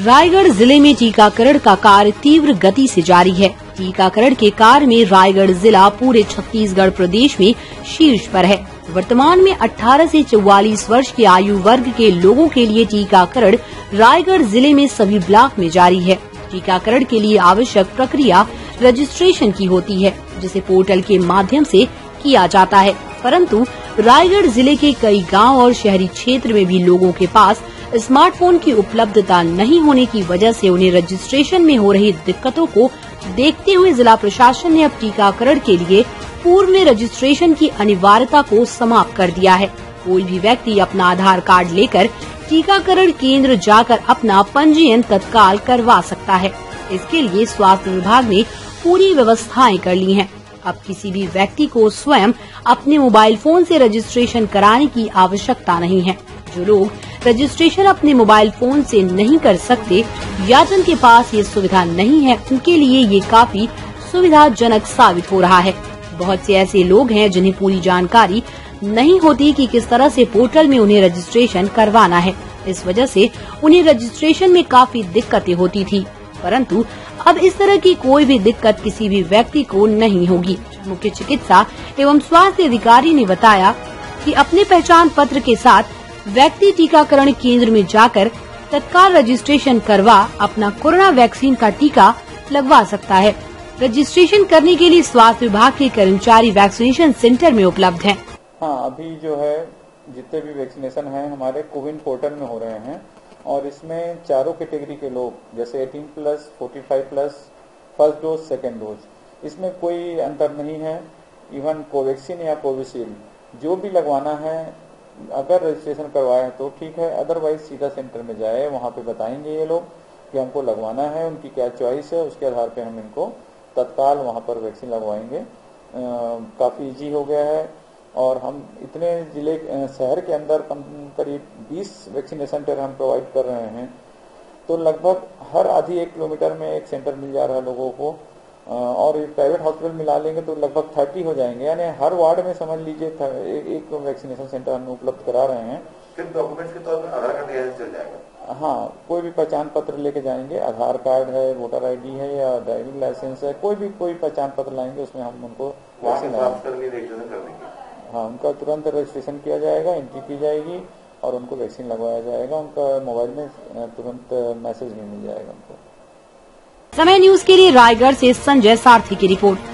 रायगढ़ जिले में टीकाकरण का कार्य तीव्र गति से जारी है। टीकाकरण के कार्य में रायगढ़ जिला पूरे छत्तीसगढ़ प्रदेश में शीर्ष पर है। वर्तमान में 18 से 44 वर्ष की आयु वर्ग के लोगों के लिए टीकाकरण रायगढ़ जिले में सभी ब्लॉक में जारी है। टीकाकरण के लिए आवश्यक प्रक्रिया रजिस्ट्रेशन की होती है, जिसे पोर्टल के माध्यम से किया जाता है। परंतु रायगढ़ जिले के कई गांव और शहरी क्षेत्र में भी लोगों के पास स्मार्टफोन की उपलब्धता नहीं होने की वजह से उन्हें रजिस्ट्रेशन में हो रही दिक्कतों को देखते हुए जिला प्रशासन ने अब टीकाकरण के लिए पूर्व में रजिस्ट्रेशन की अनिवार्यता को समाप्त कर दिया है। कोई भी व्यक्ति अपना आधार कार्ड लेकर टीकाकरण केंद्र जाकर अपना पंजीयन तत्काल करवा सकता है। इसके लिए स्वास्थ्य विभाग ने पूरी व्यवस्थाएं कर ली हैं। अब किसी भी व्यक्ति को स्वयं अपने मोबाइल फोन से रजिस्ट्रेशन कराने की आवश्यकता नहीं है। जो लोग रजिस्ट्रेशन अपने मोबाइल फोन से नहीं कर सकते या जिनके पास ये सुविधा नहीं है, उनके लिए ये काफी सुविधाजनक साबित हो रहा है। बहुत से ऐसे लोग हैं जिन्हें पूरी जानकारी नहीं होती कि किस तरह से पोर्टल में उन्हें रजिस्ट्रेशन करवाना है। इस वजह से उन्हें रजिस्ट्रेशन में काफी दिक्कतें होती थी, परंतु अब इस तरह की कोई भी दिक्कत किसी भी व्यक्ति को नहीं होगी। मुख्य चिकित्सा एवं स्वास्थ्य अधिकारी ने बताया कि अपने पहचान पत्र के साथ व्यक्ति टीकाकरण केंद्र में जाकर तत्काल रजिस्ट्रेशन करवा अपना कोरोना वैक्सीन का टीका लगवा सकता है। रजिस्ट्रेशन करने के लिए स्वास्थ्य विभाग के कर्मचारी वैक्सीनेशन सेंटर में उपलब्ध हैं। हाँ, अभी जो है जितने भी वैक्सीनेशन हैं हमारे कोविन पोर्टल में हो रहे हैं और इसमें चारों कैटेगरी के लोग जैसे 18+, 45+, फर्स्ट डोज, सेकेंड डोज, इसमें कोई अंतर नहीं है। इवन कोवैक्सीन या कोविशील्ड जो भी लगवाना है, अगर रजिस्ट्रेशन करवाए तो ठीक है, अदरवाइज सीधा सेंटर में जाए, वहाँ पे बताएंगे ये लोग कि हमको लगवाना है, उनकी क्या चॉइस है, उसके आधार पे हम इनको तत्काल वहाँ पर वैक्सीन लगवाएंगे। काफ़ी इजी हो गया है और हम इतने जिले शहर के अंदर करीब 20 वैक्सीनेशन सेंटर हम प्रोवाइड कर रहे हैं, तो लगभग हर आधी 1 किलोमीटर में एक सेंटर मिल जा रहा है लोगों को। और प्राइवेट हॉस्पिटल मिला लेंगे तो लगभग 30 हो जाएंगे, यानी हर वार्ड में समझ लीजिए एक वैक्सीनेशन सेंटर हम उपलब्ध करा रहे हैं। फिर डॉक्यूमेंट्स के तौर पर आधार कार्ड या चल जाएगा? हाँ, कोई भी पहचान पत्र लेके जाएंगे, आधार कार्ड है, वोटर ID है या ड्राइविंग लाइसेंस है, कोई पहचान पत्र लाएंगे, उसमें हम उनको वैक्सीन हाँ, उनका तुरंत रजिस्ट्रेशन किया जाएगा, एंट्री की जाएगी और उनको वैक्सीन लगवाया जाएगा। उनका मोबाइल में तुरंत मैसेज भी मिल जाएगा उनको। समय न्यूज के लिए रायगढ़ से संजय सारथी की रिपोर्ट।